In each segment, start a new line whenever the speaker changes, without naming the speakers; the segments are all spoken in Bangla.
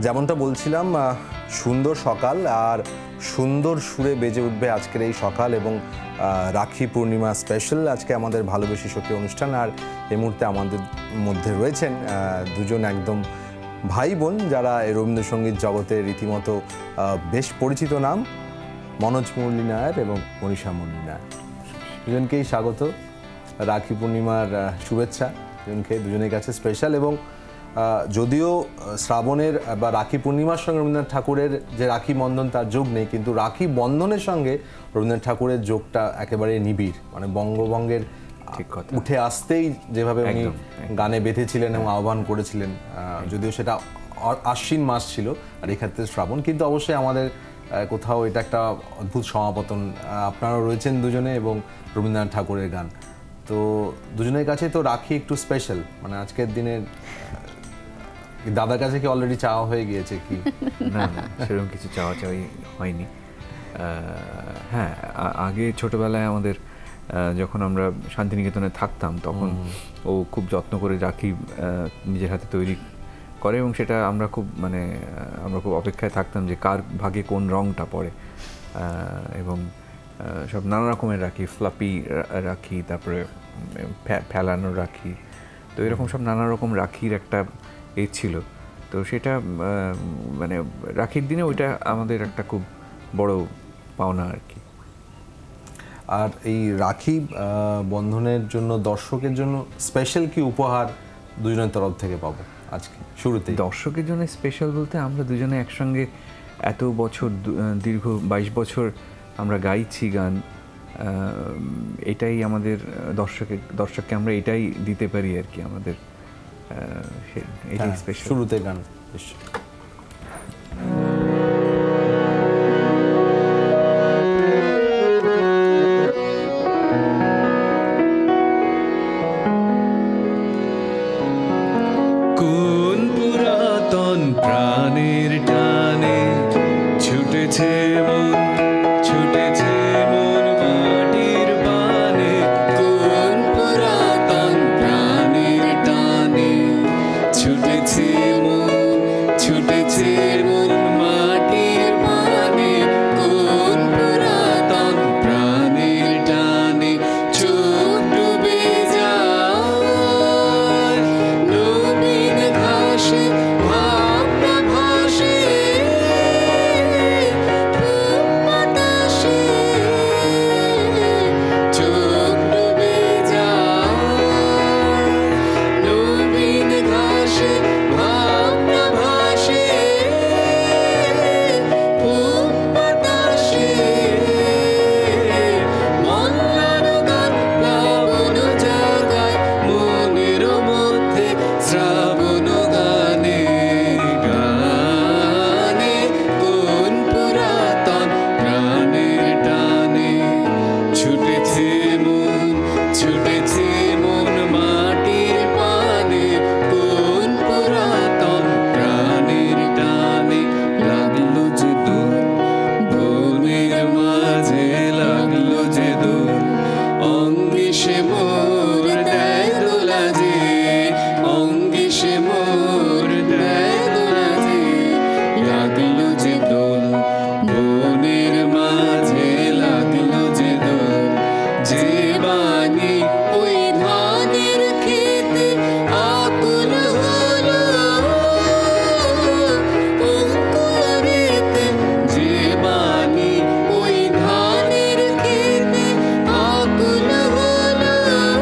যেমনটা বলছিলাম সুন্দর সকাল আর সুন্দর সুরে বেজে উঠবে আজকের এই সকাল এবং রাখি পূর্ণিমা স্পেশাল আজকে আমাদের ভালোবেসে সখী অনুষ্ঠান। আর এই মুহূর্তে আমাদের মধ্যে রয়েছেন দুজন একদম ভাই বোন যারা রবীন্দ্রসঙ্গীত জগতে রীতিমতো বেশ পরিচিত নাম, মনোজ মুরলী নায়ার এবং মনীষা মুরলী নায়ার। দুজনকেই স্বাগত, রাখি পূর্ণিমার শুভেচ্ছা দুজনের কাছে স্পেশাল। এবং যদিও শ্রাবণের বা রাখি পূর্ণিমার সঙ্গে রবীন্দ্রনাথ ঠাকুরের যে রাখি বন্ধন তার যোগ নেই, কিন্তু রাখি বন্ধনের সঙ্গে রবীন্দ্রনাথ ঠাকুরের যোগটা একেবারে নিবিড়। মানে বঙ্গভঙ্গের উঠে আসতেই যেভাবে উনি গানে বেঁধেছিলেন এবং আহ্বান করেছিলেন, যদিও সেটা আশ্বিন মাস ছিল আর এক্ষেত্রে শ্রাবণ, কিন্তু অবশ্যই আমাদের কোথাও এটা একটা অদ্ভুত সমাপতন। আপনারাও রয়েছেন দুজনে এবং রবীন্দ্রনাথ ঠাকুরের গান, তো দুজনের কাছে তো রাখি একটু স্পেশাল। মানে আজকের দিনে দাদার কাছে কি অলরেডি চাওয়া হয়ে গিয়েছে কি?
না না, সেরকম কিছু চাওয়া হয়নি। হ্যাঁ, আগে ছোটবেলায় আমাদের যখন আমরা শান্তিনিকেতনে থাকতাম তখন ও খুব যত্ন করে রাখি নিজের হাতে তৈরি করে এবং সেটা আমরা খুব অপেক্ষায় থাকতাম যে কার ভাগে কোন রঙটা পড়ে। এবং সব নানা রকমের রাখি, ফ্লাপি রাখি, তারপরে ফেলানো রাখি, তো এরকম সব নানা রকম রাখির একটা ছিল। তো সেটা মানে রাখির দিনে ওইটা আমাদের একটা খুব বড় পাওনা আর কি।
আর এই রাখি বন্ধনের জন্য দর্শকের জন্য স্পেশাল কি উপহার দুজনের তরফ থেকে পাবো আজকে শুরুতে?
দর্শকের জন্য স্পেশাল বলতে আমরা দুজনে একসঙ্গে এত বছর, দীর্ঘ 22 বছর আমরা গাইছি গান, এটাই আমাদের দর্শককে আমরা এটাই দিতে পারি আর কি। আমাদের এটাই স্পেশাল।
শুরুতে গান
কোন পুরাতন প্রাণের টানে ছুটেছে মন, ছুটেছে মন মাটির পানে। কোন পুরাতন প্রাণের টানে ছুটেছে মন, ছুটেছে মন মাটির পানে। কোন পুরাতন প্রাণের টানে চোখ ডুবে যায় নবীন ঘাসে, ভাবনা ভাসে বাতাসে। চোখ ডুবে যায় নবীন ঘাসে, ভাবনা ভাসে বাতাসে। মল্লার গান প্লাবন জাগায় মনের মধ্যে, শ্রাবণ গানে গানে। কোন পুরাতন প্রাণের টানে ছুটেছে মন, ছুটেছে মন মাটির পানে। কোন পুরাতন প্রাণের টানে লাগলো যে দোল বনের মাঝে, লাগলো যে দোল অঙ্গে সে মোর দেয় দোলা যে, অঙ্গে সে মোর দেয় দোলা যে। লাগলো যে দোল বনের মাঝে, লাগলো যে দোল যে বাণী ওই ধানের খেতে আকুল হলো অঙ্কুরেতে। যে বাণী ওই ধানের খেতে আকুল হলো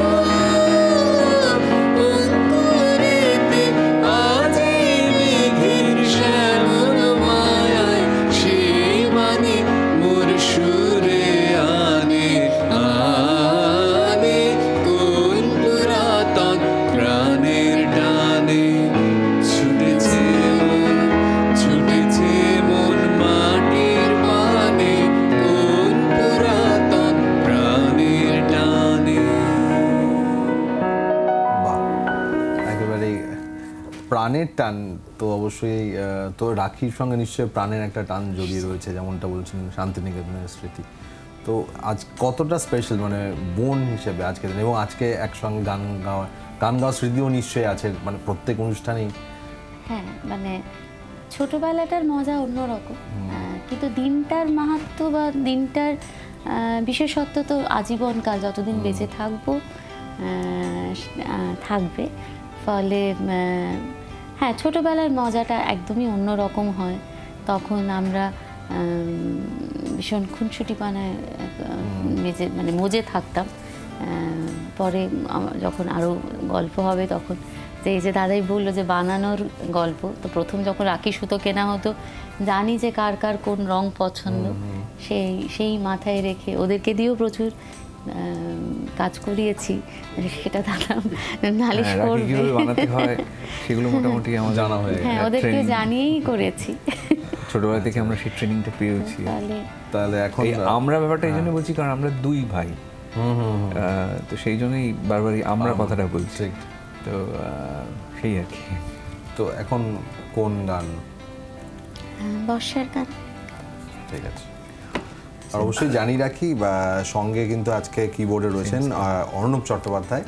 অঙ্কুরেতে। আজি মেঘের শ্যামল মায়ায় সেই বাণী মোর সুরে আনে আনে। কোন পুরাতন প্রাণের টানে ছুটেছে মন, ছুটেছে মন মাটির পানে। কোন পুরাতন প্রাণের টানে।
বাহ, একেবারেই প্রাণের টান। তো অবশ্যই তো রাখির সঙ্গে নিশ্চয়ই প্রাণের একটা টান জড়িয়ে রয়েছে, যেমনটা বলছিলেন শান্তিনিকেতনের স্মৃতি। তো আজ কতটা স্পেশাল মানে বোন হিসেবে আজকে দিন, এবং আজকে একসঙ্গে গান গাওয়ার স্মৃতিও নিশ্চয়ই আছে মানে প্রত্যেক অনুষ্ঠানেই।
হ্যাঁ, মানে ছোটবেলাটার মজা অন্যরকম, কিন্তু দিনটার মাহাত্ম্য বা দিনটার বিশেষত্ব তো আজীবনকাল, যতদিন বেঁচে থাকবো থাকবে। ফলে হ্যাঁ, ছোটবেলার মজাটা একদমই অন্যরকম হয়। তখন আমরা ভীষণ খুনসুটিপানায় মজে থাকতাম। পরে যখন আরও গল্প হবে তখন এই যে দাদাই বললো যে বানানোর গল্প, তো প্রথম যখন রাখি সুতো কেনা হতো, জানি যে কার কার কোন রং পছন্দ, সেই মাথায় রেখে ওদেরকে দিয়েও প্রচুর কাজ করিয়েছি। সেটা দাদা নালিশ করবে,
কিভাবে বানাতে হয় সেগুলো মোটামুটি আমার জানা হয়ে গেছে।
হ্যাঁ, ওদেরকে জানিয়েই করেছি।
ছোটবেলা থেকে আমরা সেই ট্রেনিংটা পেয়েছি।
তাহলে এখন
আমরা ব্যাপারটা এই জন্য বলছি কারণ আমরা দুই ভাই, তো সেই জন্যই বারবারই আমরা কথাটা বলছি। তো সেই আর কি।
তো এখন কোন গান?
বর্ষার গান।
ঠিক আছে। আর অবশ্যই জানিয়ে রাখি বা সঙ্গে কিন্তু আজকে কিবোর্ডে রয়েছেন অর্ণব চট্টোপাধ্যায়।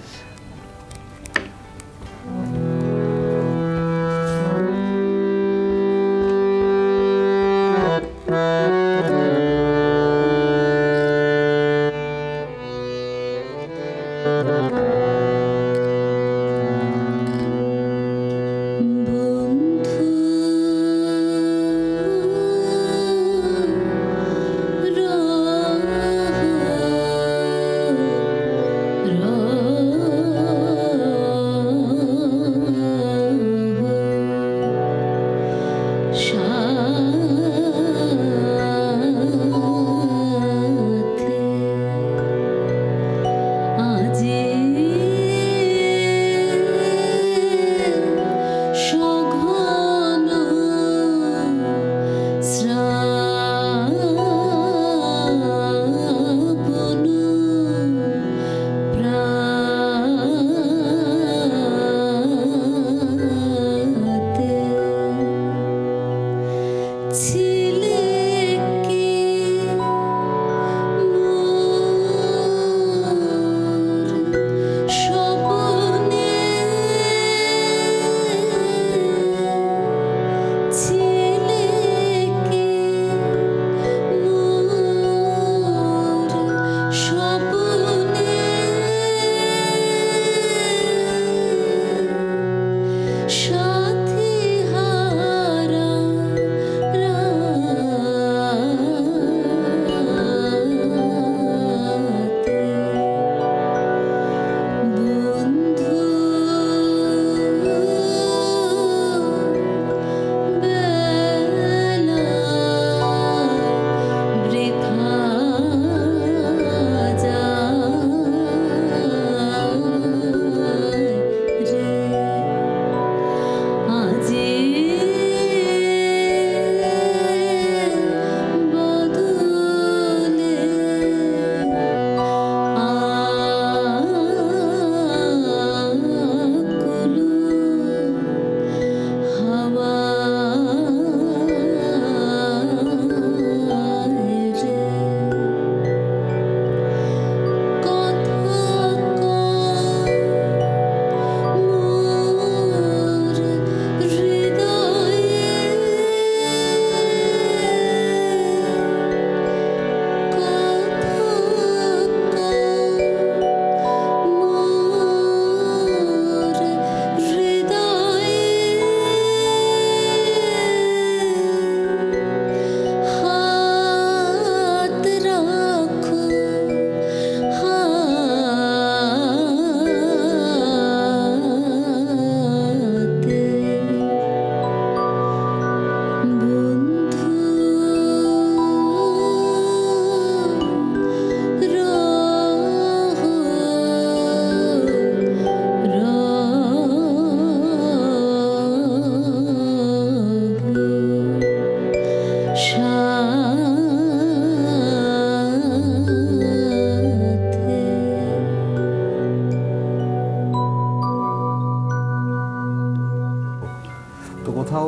কোথাও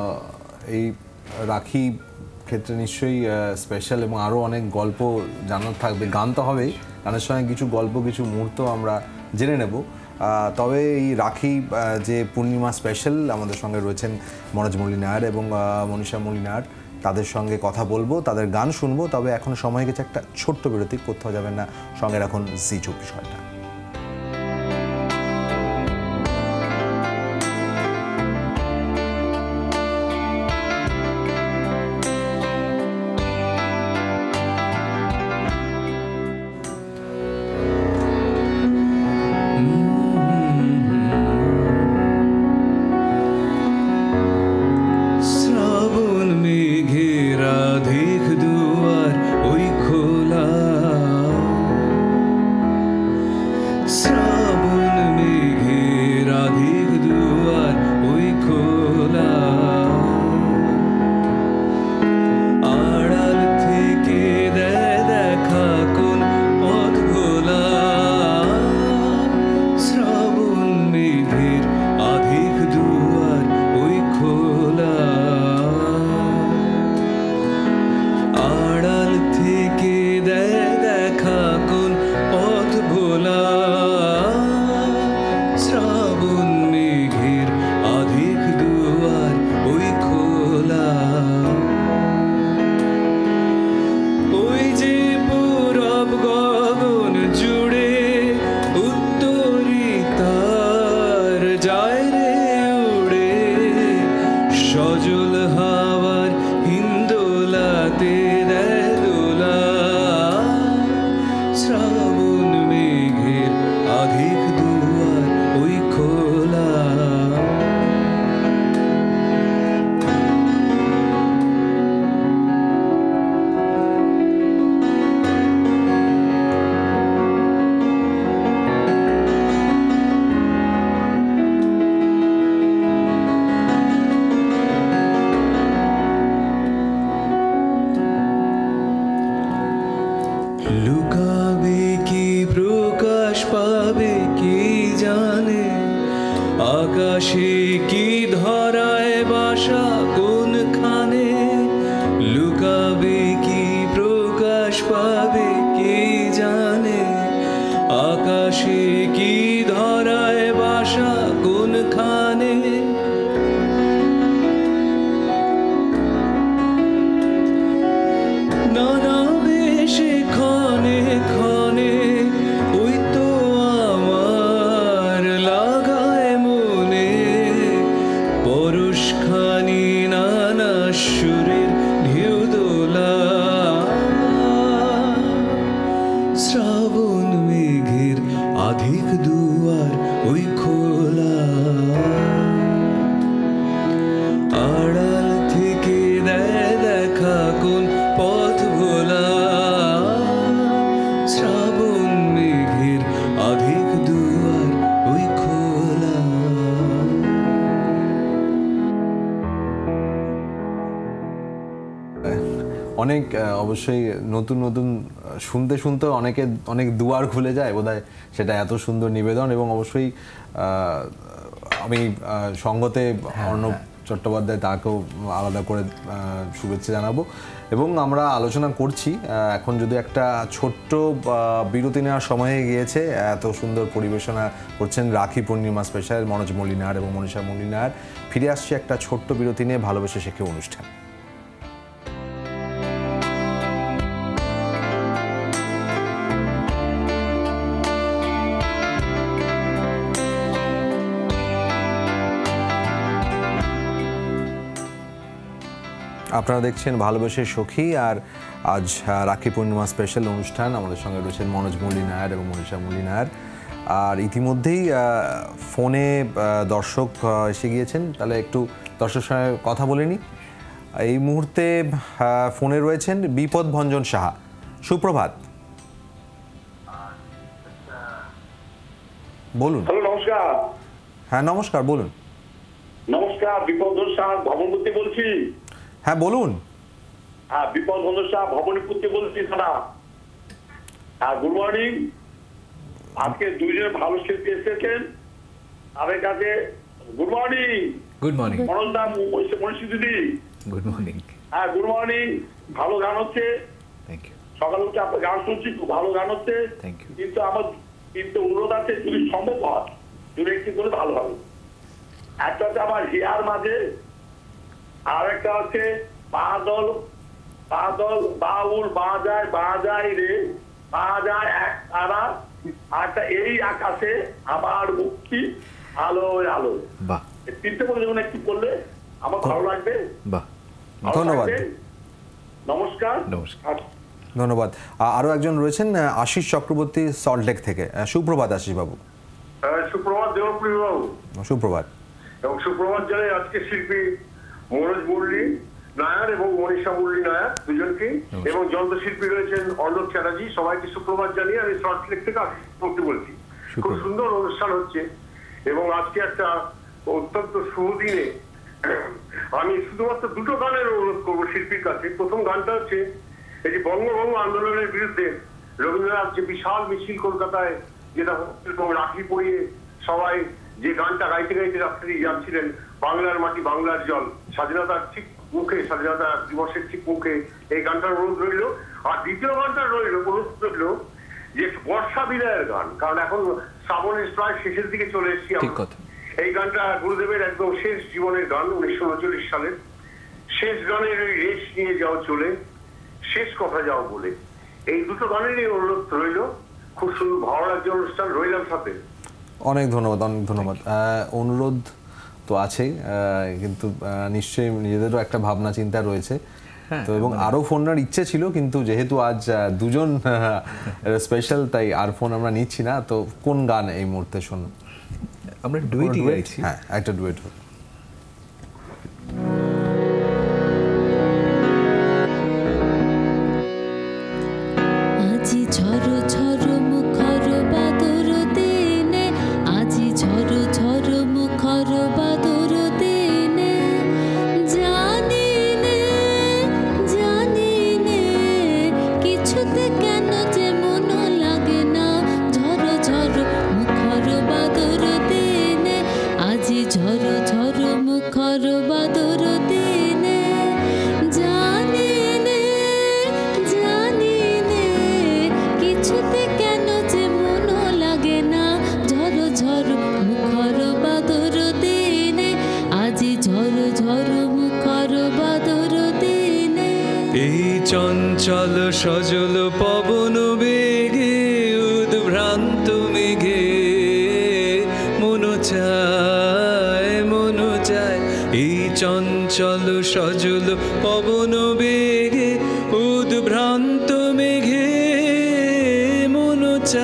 এই রাখি ক্ষেত্রে নিশ্চয়ই স্পেশাল এবং আরও অনেক গল্প জানার থাকবে। গান তো হবেই, গানের সঙ্গে কিছু গল্প, কিছু মুহূর্ত আমরা জেনে নেব। তবে এই রাখি যে পূর্ণিমা স্পেশাল আমাদের সঙ্গে রয়েছেন মনোজ মলিনার এবং মনীষা মলিনার, তাদের সঙ্গে কথা বলবো, তাদের গান শুনবো। তবে এখন সময় গেছে একটা ছোট্ট বিরতি, কোথাও যাবেন না, সঙ্গে রাখুন জি24 ঘন্টা।
শ্রাবণ মেঘের আধিক দুয়ার ওই খোলা, শ্রাবণ মেঘের আধিক দুয়ার ওই খোলা, আড়াল থেকে দেয় দেখা কোন পথ ভোলা, শ্রাবণ মেঘের আধিক দুয়ার ওই খোলা, আড়াল থেকে দেয় দেখা কোন পথ ভোলা, শ্রাবণ মেঘের আধিক দুয়ার ওই খোলা, ওই যে পূরব গগন জুড়ে উত্তরিতার যায় রে উড়ে, সজল হাওয়ার হিন্দোলাতে দেয় দোলা, শ্রাবণ মেঘের আধিক দুয়ার ওই খোলা। লুকাবে কি প্রকাশ পাবে কি জানে, আকাশে কি ধরায় বাসা কোনখানে, লুকাবে কি প্রকাশ পাবে কি জানে, আকাশে কি ধরায় বাসা কোনখানে, নানা বেশে ক্ষণে ক্ষণে ওই তো আমার লাগায় মনে, পরশখানি নানা সুরের ঢেউ দোলা, শ্রাবণ মেঘের আধিক দুয়ার ওই খোলা, আড়াল থেকে দেয় দেখা কোন পথ ভোলা, শ্রাবণ মেঘের আধিক দুয়ার ওই খোলা।
অনেক অবশ্যই নতুন নতুন শুনতে শুনতে অনেক দুয়ার খুলে যায় বোধহয়, সেটা এত সুন্দর নিবেদন। এবং অবশ্যই আমি সঙ্গতে অর্ণব চট্টোপাধ্যায়, তাকেও আলাদা করে শুভেচ্ছা জানাবো। এবং আমরা আলোচনা করছি এখন, যদি একটা ছোট্ট বিরতি নেওয়ার সময় গিয়েছে, এত সুন্দর পরিবেশনা করছেন রাখি পূর্ণিমা স্পেশাল মনোজ মলিনার এবং মনীষা মলিনার। ফিরে আসছে একটা ছোট্ট বিরতি নিয়ে ভালোবেসে শেখে অনুষ্ঠান। আপনারা দেখছেন ভালোবেসে সখী, আর আজ রাখি পূর্ণিমা স্পেশাল অনুষ্ঠান। আমাদের সঙ্গে রয়েছেন মনোজ মলিনার এবং মনীষা মলিনার। আর ইতিমধ্যেই ফোনে দর্শক এসে গিয়েছেন, তাহলে একটু দর্শকের সঙ্গে কথা বলে নিই। এই মুহূর্তে ফোনে রয়েছেন বিপদ ভঞ্জন সাহা। সুপ্রভাত, বলুন।
হ্যালো, নমস্কার।
হ্যাঁ নমস্কার, বলুন।
নমস্কার, বিপদ শাহ ভবনপুত্তি বলছি।
হ্যাঁ বলুন।
হ্যাঁ, বিপদ শাহ ভবনপুত্তি বলছি দাদা। হ্যাঁ, গুড মর্নিং। আজকে দুইজন ভালো শিল্পী এসেছেন তাদের কাছে। Good morning.
Good morning.
Manoj দা, মনীষী দিদি,
গুড মর্নিং।
হ্যাঁ গুড মর্নিং। ভালো গান হচ্ছে,
থ্যাংক ইউ।
সকালে উঠে আপনার গান শুনছি, খুব ভালো গান হচ্ছে।
Thank you.
কিন্তু আমার তিনটে অনুরোধ আছে, যদি সম্ভব হয় দুটো একটি করে ভালো হবে। একটা হচ্ছে আমার হিয়ার মাঝে, আর একটা হচ্ছে বাদল বাদল বাউল বাজায় রে বাজায় এক তারা, আরটা এই আকাশে আমার মুক্তি আলোয় আলোয়।
বাহ,
এই তিনটে বলে যখন একটি করলে আমার ভালো লাগবে।
বাহ,
ভালো
ধন্যবাদ।
লাগবে। নমস্কার।
নমস্কার।
ধন্যবাদ। আরও একজন রয়েছেন আশিস চক্রবর্তী সল্টলেক থেকে। সুপ্রভাত আশিস বাবু।
সুপ্রভাত দেবপ্রিয় বাবু।
সুপ্রভাত।
এবং সুপ্রভাত জানাই আজকে শিল্পী মনোজ মুরলী নায়ার এবং মনীষা মুরলী নায়ার দুজনকে, এবং যন্ত্রশিল্পী রয়েছেন অর্ণব চ্যাটার্জি। সবাইকে সুপ্রভাত জানিয়ে আমি সল্টলেক থেকে পড়তে বলছি। খুব সুন্দর অনুষ্ঠান হচ্ছে, এবং আজকে একটা অত্যন্ত শুভ দিনে আমি শুধুমাত্র দুটো গানের অনুরোধ করবো শিল্পীর কাছে। প্রথম গানটা হচ্ছে এই যে বঙ্গভঙ্গ আন্দোলনের বিরুদ্ধে রবীন্দ্রনাথ যে বিশাল মিছিল কলকাতায় যেটা এবং রাখি পরিয়ে সবাই যে গানটা গাইতে গাইতে রাত্রি যাচ্ছিলেন, বাংলার মাটি বাংলার জল, স্বাধীনতার ঠিক মুখে, স্বাধীনতা দিবসের ঠিক মুখে, এই গানটার অনুরোধ রইল। আর দ্বিতীয় গানটা অনুরোধ রইল যে বর্ষা বিদায়ের গান, কারণ এখন শ্রাবণের প্রায় শেষের দিকে চলে এসেছি আমরা। এই গানটা গুরুদেবের একদম শেষ জীবনের গান, 1939 সালের শেষ গানের ওই রেশ নিয়ে যাও চলে, শেষ কথা যাও বলে। এই দুটো গানেরই অনুরোধ রইল। খুব সুন্দর ভালো লাগছে অনুষ্ঠান, রইলাম সাথে।
অনেক ধন্যবাদ, অনেক ধন্যবাদ। অনুরোধ তো আছেই, কিন্তু নিশ্চয়ই নিজেদেরও একটা ভাবনা চিন্তা রয়েছে। তো এবং আরও ফোন নেওয়ার ইচ্ছে ছিল, কিন্তু যেহেতু আজ দুজন স্পেশাল, তাই আর ফোন আমরা নিচ্ছি না। তো কোন গান এই মুহূর্তে শুনুন?
আমরা ডুয়েটই গাইছি।
হ্যাঁ, একটা ডুয়েট হোক।
আজি ঝড় ঝড় মুখর বাদর দিনে, আজি ঝড় ঝড় মুখর বাদর দিনে, জানি নে কিছুতে কেন যে মন লাগে না। ঝড় ঝড় মুখর বাদর দিনে, আজি ঝড় ঝড় মুখর বাদর দিনে, জানি নে কিছুতে কেন যে মন লাগে না। ঝড় ঝড় মুখর বাদর দিনে, আজি ঝড় ঝড় মুখর বাদর দিনে।
এই চঞ্চল সজল পবন বেগে উদ্ভ্রান্ত মেঘে মন চায়, এই চঞ্চল সজল পবন বেগে উদ্ভ্রান্ত মেঘে মন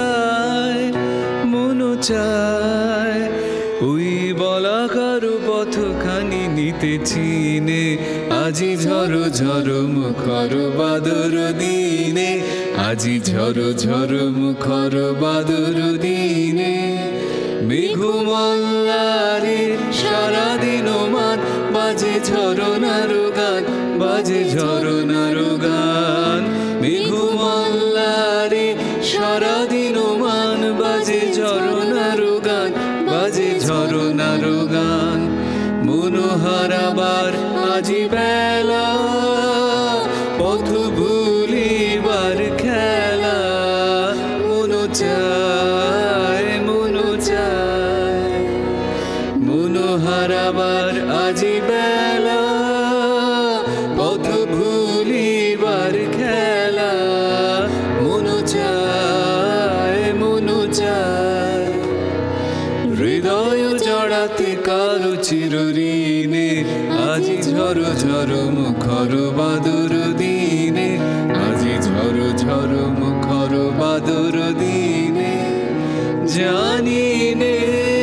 চায়, ওই বলাকার পথখানি নিতে চিনে। আজি ঝড় ঝড় মুখর বাদর দিনে, আজি ঝড় ঝড় মুখর বাদর দিনে, মেঘমল্লারে সারাদিন মান বাজে ঝরনার গান, বাজে ঝরনার গান। মেঘমল্লারে সারাদিন মান বাজে ঝরনার গান, বাজে ঝরনার গান। মনোহারাবার আজি বেলা, পথ ভুলিবার খেলা, মন চায় মনোহারাবার আজি বেলা, পথ ভুলিবার খেলা, মন চায় হৃদয় জড়াতে কারো চিরঋণে। আজি ঝড় ঝড় মুখর বাদর দিনে, আজি ঝড় ঝড় মুখর বাদর দিনে, জানি নে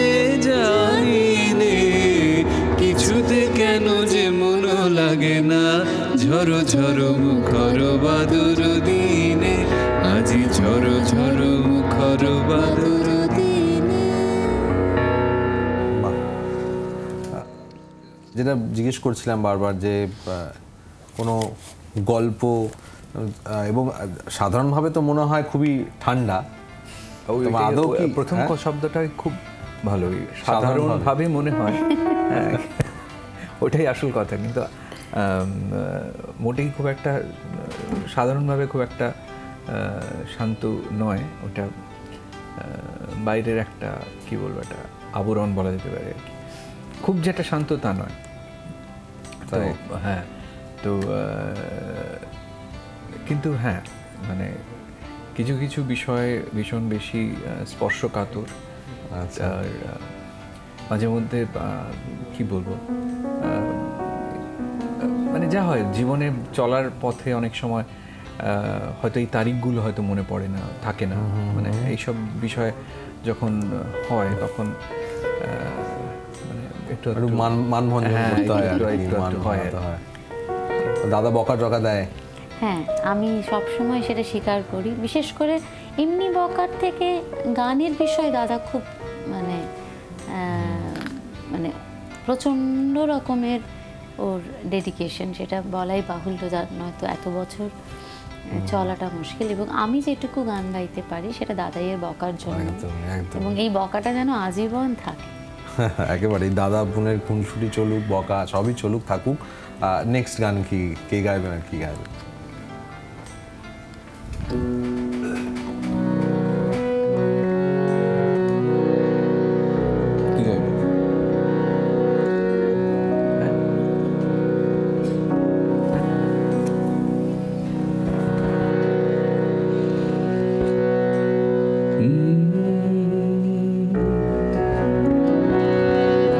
কিছুতে কেন যে মন লাগে না। ঝড় ঝড় মুখর বাদর দিনে, আজি ঝড় ঝড় মুখর বাদর দিনে।
যেটা জিজ্ঞেস করছিলাম বারবার, যে কোনো গল্প, এবং সাধারণভাবে তো মনে হয় খুবই ঠান্ডা, আদৌ কি
প্রথম শব্দটাই খুব ভালোই, সাধারণভাবে মনে হয়, ওটাই আসল কথা। কিন্তু মোটেই খুব একটা সাধারণভাবে খুব একটা শান্ত নয়, ওটা বাইরের একটা কি বলবো, একটা আবরণ বলা যেতে পারে আর কি। খুব যেটা শান্ত তা নয়। তো
তাই?
হ্যাঁ, তো কিন্তু হ্যাঁ মানে কিছু কিছু বিষয় ভীষণ বেশি স্পর্শকাতর।
আচ্ছা।
আর মাঝে মধ্যে কি বলবো, মানে যা হয় জীবনে চলার পথে অনেক সময় হয়তো এই তারিখগুলো হয়তো মনে পড়ে না, থাকে না, মানে এইসব বিষয় যখন হয় তখন মানে একটু
একটু মানভঞ্জন
হ্যাঁ,
করতে হয় আর
একটু-
কি,
একটু-
মান
একটু হয়।
ভাঙাতে হয়। দাদা বকা টকা দেয়?
হ্যাঁ, আমি সবসময় সেটা স্বীকার করি। বিশেষ করে এমনি বকার থেকে গানের বিষয়ে দাদা খুব মানে মানে প্রচণ্ড রকমের ওর ডেডিকেশন, সেটা বলাই বাহুল্য, নয়তো এত বছর চলাটা মুশকিল। এবং আমি যেটুকু গান গাইতে পারি সেটা দাদাইয়ের বকার জন্য,
একদম, একদম।
এবং এই বকাটা যেন আজীবন থাকে।
একেবারেই দাদা বোনের খুনসুটি চলুক, বকা সবই চলুক, থাকুক। নেক্সট গান কি কে গাইবেন আর কি গাইবেন? কি গাইবেন?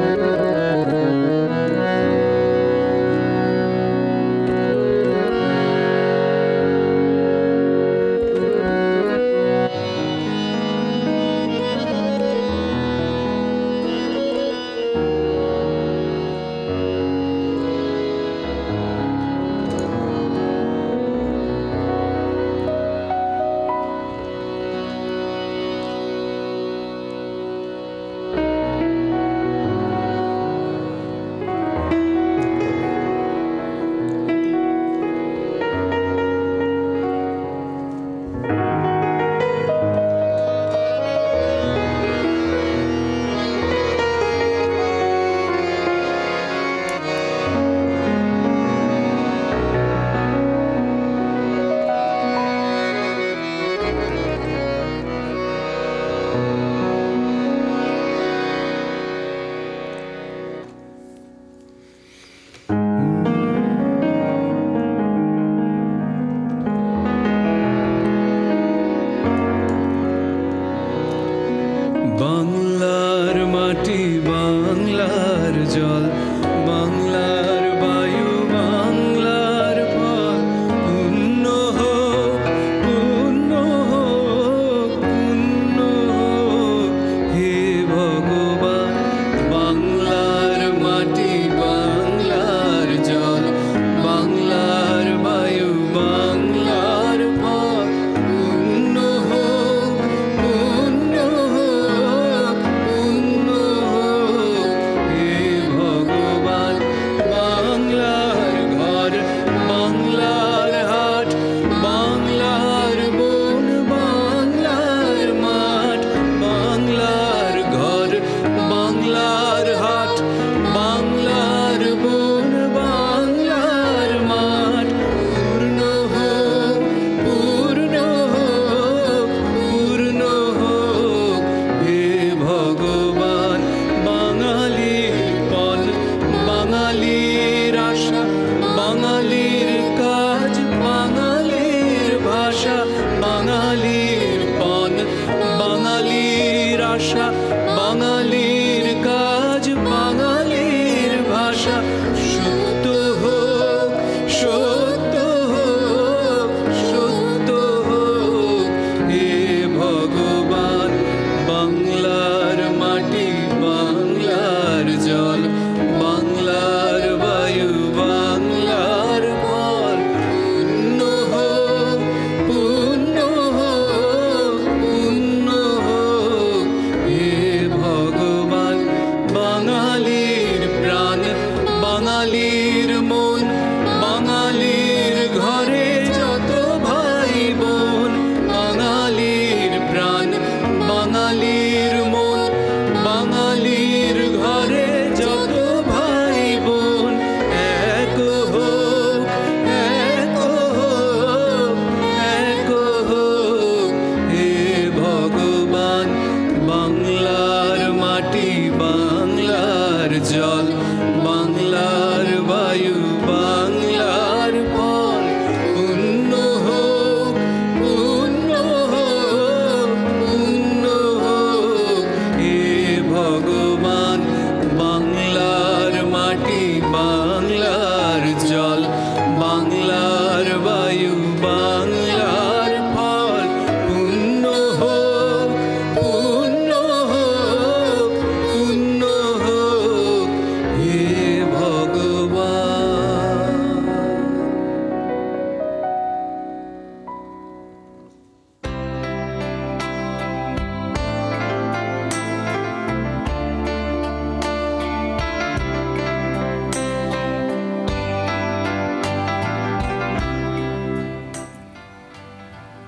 ও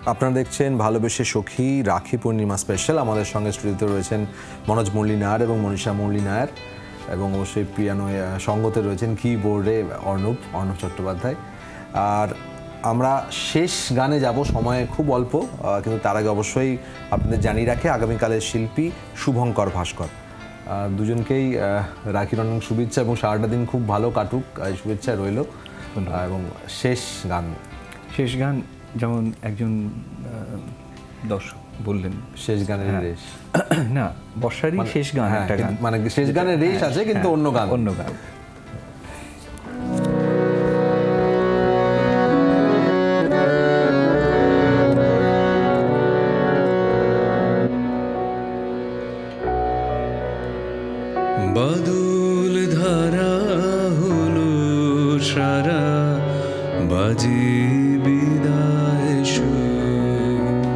আপনারা দেখছেন ভালোবেসে সখী রাখি পূর্ণিমা স্পেশাল। আমাদের সঙ্গে স্টুডিওতে রয়েছেন মনোজ মুরলী নায়ার এবং মনীষা মুরলী নায়ার, এবং অবশ্যই পিয়ানো সঙ্গতে রয়েছেন কিবোর্ডে অর্ণব চট্টোপাধ্যায়। আর আমরা শেষ গানে যাব, সময় খুব অল্প, কিন্তু তার আগে অবশ্যই আপনাদের জানিয়ে রাখে আগামীকালের শিল্পী শুভঙ্কর ভাস্কর। দুজনকেই রাখির অনেক শুভেচ্ছা এবং সারাটা দিন খুব ভালো কাটুক, শুভেচ্ছা রইল। এবং শেষ গান
যেমন একজন দর্শক বললেন
শেষ গানের রেশ,
না বর্ষারই শেষ গান, একটা গান
মানে শেষ গানের রেশ আছে কিন্তু অন্য গান।
বাদল ধারা হলো সারা, বাজে বিদায় সুর।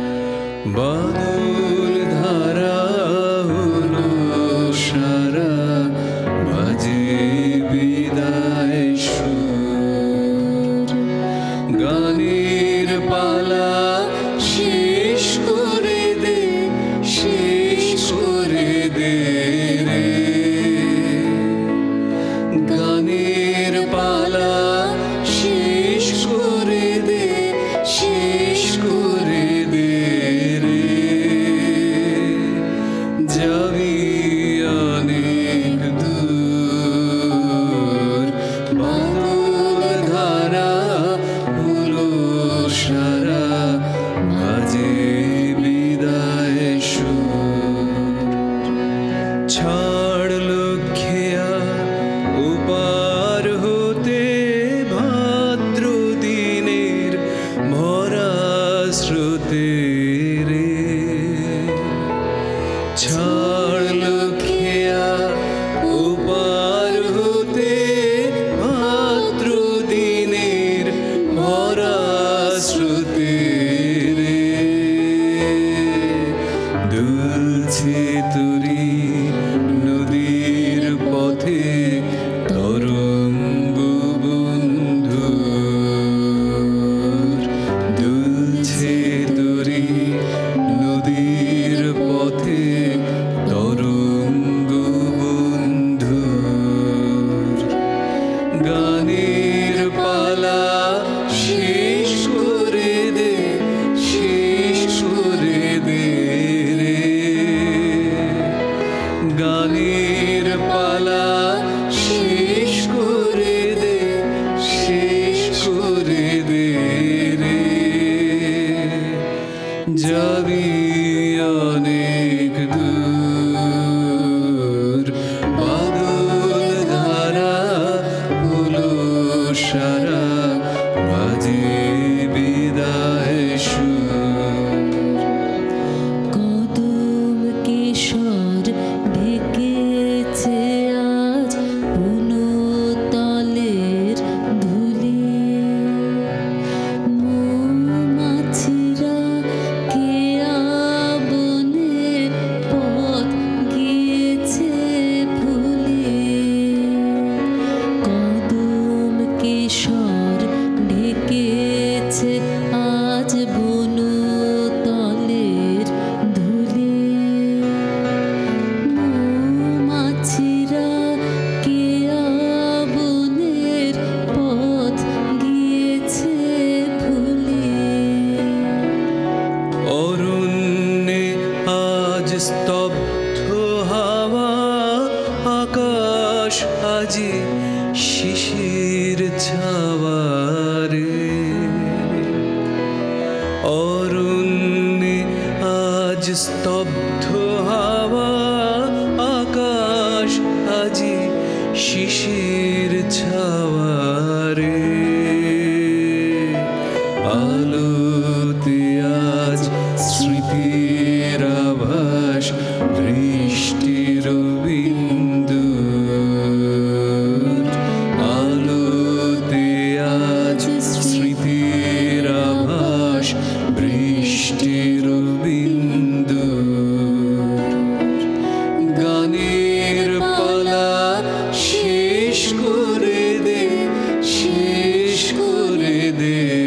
বাদল ধারা হলো সারা, বাজে বিদায় সুর। গানের পালা শেষ করে দে, শেষ করে দে রে। গানের পালা শেষ করে দে, শেষ করে দে রে। যাবি অনেক দূর, বাদল ধারা হলো সারা, বাজে বিদায় সুর। ছাড়লো খেয়া ওপার হতে ভাদ্র দিনের ভরা স্রোতে রে। ছাড়লো খেয়া ওপার হতে ভাদ্র দিনের ভরা স্রোতে রে। দুলছে তুরি নদীর পথে তরঙ্গ বন্ধুর। দুলছে তুরি নদীর পথে তরঙ্গ বন্ধুর। গানের পালা শেষ করে দে, শেষ করে দে রে। গানের পালা শেষ করে দে, শেষ করে দে রে। যাবি অনেক দূর, বাদল ধারা হলো সারা, বাজে বিদায় সুর।
কদম কেশর ঢেকেছে আজ বনতলের ধুলি। মৌমাছিরা কেয়া বনে পথ গিয়েছে ভুলি। কদম কেশর ঢেকেছে আজ বনতলের ধুলি। মৌমাছিরা কেয়া বনের পথ গিয়েছে ভুলি।
অরণ্যে আজ স্তব্ধ হাওয়া, আকাশ আজি শিশির ছাওয়া রে। অরণ্যে আজ স্তব্ধ হাওয়া, আকাশ আজি শিশির ছাওয়া রে। আলোতে আজ স্মৃতির আভাস, বৃষ্টির বিন্দু। আলোতে আজ স্মৃতির আভাস, বৃষ্টির বিন্দু। গানের পালা শেষ করে দে, শেষ করে দে